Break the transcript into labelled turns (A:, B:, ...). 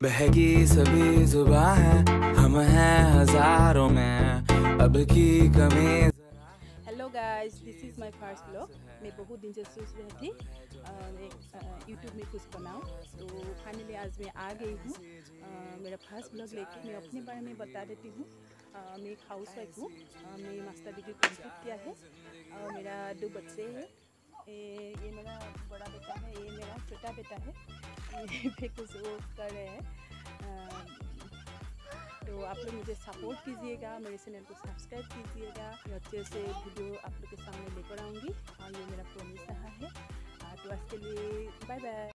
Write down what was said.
A: बहकी सभी जुबां हैं, हम हैं हजारों में, अब की कमी।
B: Hello guys, this is my first blog. मैं बहुत दिन से सोच रही थी यूट्यूब में कुछ बनाऊं, तो फाइनली आज मैं आ गई हूँ मेरा फर्स्ट ब्लॉग लेके। मैं अपने बारे में बता देती हूँ। मैं एक हाउस वाइफ हूँ। मैं मास्टर डिग्री कंप्लीट किया है और मेरा 2 बच्चे हैं। ये मेरा बड़ा बेटा है, ये मेरा छोटा बेटा है। ये पे कुछ वो कर रहे हैं। तो आप लोग मुझे सपोर्ट कीजिएगा, मेरे चैनल को सब्सक्राइब कीजिएगा। मैं अच्छे से वीडियो आप लोग के सामने लेकर आऊँगी और ये मेरा प्रॉमिस रहा है। तो आज के लिए बाय बाय।